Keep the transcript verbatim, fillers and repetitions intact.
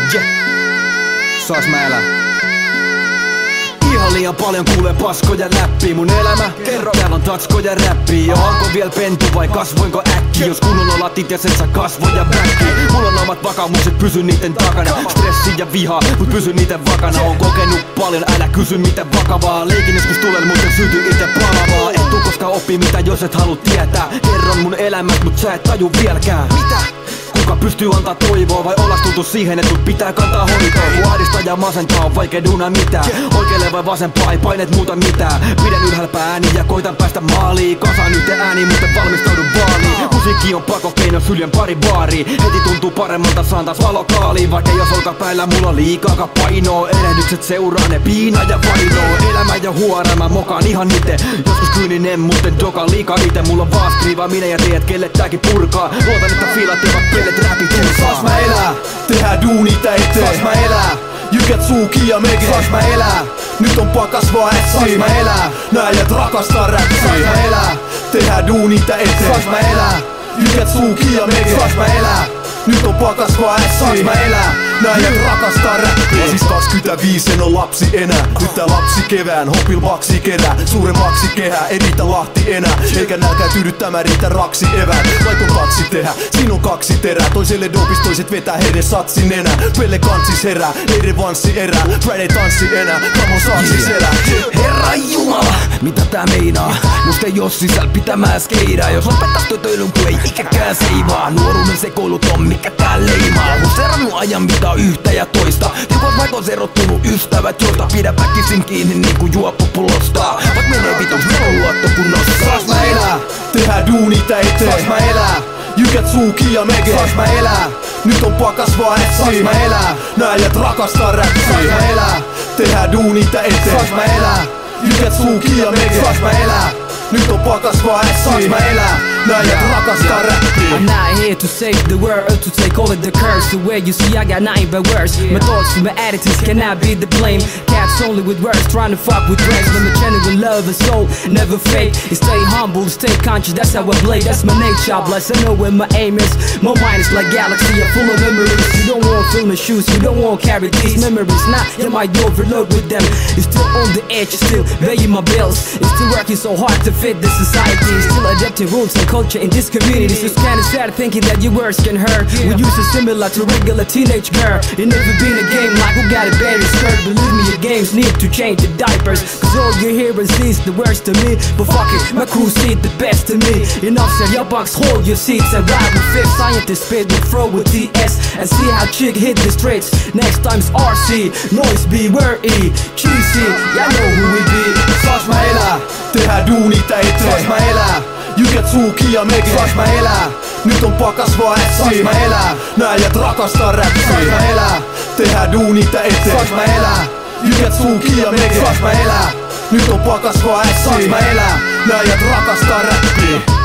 Yeah. Saas mä elää? Ihan liian paljon kuulee paskoja läppii mun elämä. Kerro, täällä on tatskoja räppii. Onko vielä pentu vai kasvoinko äkki? Jos kunnon olatit ja sen sä kasvoja backi. Mulla on omat vakaumukset, pysy niitten takana. Stressi ja viha, mut pysy niitten vakana. On kokenut paljon, älä kysy miten vakavaa. Leikin joskus tulee, mut en syty ite palavaa. Et tuu koskaan oppii mitä jos et halua tietää. Kerron mun elämät, mut sä et taju vieläkään. Mitä? Kuka pystyy antaa toivoa vai ollas tultu siihen, että sut pitää kantaa hoitoa? Kun ahdistaa ja masentaa on vaikea duunaa mitään. Oikealle vai vasempaa ei painet muuta mitään. Pidän ylhäällä ääni ja koitan päästä maaliin. Kasaan yhteen ääni, mutta valmistaudun vaaliin. Musiikki on pakokeino, syljän pari baariin. Heti tuntuu paremmalta, saan taas valokaaliin. Vaikka jos olkapäällä mulla on liikaa painoa. Erehdykset seuraa ne piina ja vainoo. Elämä ja huora mä mokaan ihan ite. Joskus kyyninen, mutten dokaan liikaa ite. Mulla on vaan skriivaaminen ja tiedät kelle tääkin purkaa. Luotan että fiilat eivät pellet räpit tursaa. Saas mä elää, tehdään duunita eteen. Saas mä elää, jykät suuki ja mege. saas mä elää, nyt on pakas vaan saas etsii. mä elää, Näijät rakastaa räppiä. saas mä elää, Tehdään duunita eteen. saas mä elää, Jykät suuki ja mege. saas mä elää, Nyt on pakas vaan saas etsii. mä elää. Näijät rakastaa räppiä. Siis kaksikymmentäviisi en oo lapsi enää. Nyt tää lapsi kevään, hopil maksi kerää. Suuremmaksi kehää, ei riitä lahti enää. Eikä nälkää tyydyttämään, riitä raksi evään. Vaikka katsi tehdä, siinä on kaksi terää. Toiselle dopis, toiset vetää heidän satsin enää. Pelle kantsis herää, ei revanssi erää. Friday tanssi enää, kamon saaksis elää. Herra Jumala, mitä tää meinaa? Musta ei oo sisällä pitämään skeidaa. Jos lopettas tötöilyn kun ei ikäkään seivaa. Nuoruuden sekoilut on mikä tää leimaa. On serannut ajan mitä yhtä ja toista. Tiukot vaikka on erottunut ystävät, joita pidä väkisin kiinni niinku juoppupulosta. Vaik menee vituks, meillä on luotto kunnossa. Saas mä elää, Tehdään duunita eteen. saas mä elää, Jykät suuki ja mege. saas mä elää, Nyt on pakas vaan saas etsii. mä elää, Näijät rakastaa saas räppiä. mä elää, Tehdään duunita eteen. saas mä elää, Jykät suuki ja mege. saas mä elää, Nyt on pakas vaan saas etsii. mä elää. Näijät rakastaa räppiä. I'm not here to save the world, to take all of the curse away. You see, I got nothing but worse. My thoughts and my attitudes cannot be the blame. Cats only with words, trying to fuck with brains. When the genuine love and soul never fake. You stay humble, stay conscious, that's how I play. That's my nature, bless. I know where my aim is. My mind is like galaxy, I'm full of memories. You don't want to fill my shoes, you don't want to carry these memories. Nah, you might overload with them. You're still on the edge, you're still paying my bills. You're still working so hard to fit the society. You're still adapting rules and culture in this community. It's just kinda sad thinking that your words can hurt. We use it similar to regular teenage girl. You never been a game like who got a better skirt. Believe me, your games need to change the diapers. Cause all you hear is these the worst to me. But fuck it, my crew see the best to me. Enough said, your bunks hold your seats and ride with fifth. Scientists spit with throw with T S and see how chick hit the streets. Next time's R C, noise be where E. Cheesy, y'all know who we be. Saas mä elää, Tehdään duunita saas eteen. mä elää, Jykät suuki ja mege. saas mä elää, Nyt on pakas vaan saas etsii. mä elää, Näijät rakastaa saas räppiä. mä elää, Tehdään duunita eteen. saas mä elää, Jykät suuki ja mege. saas mä elää, Nyt on pakas vaan saas etsii. mä elää. Näijät rakastaa räppiä.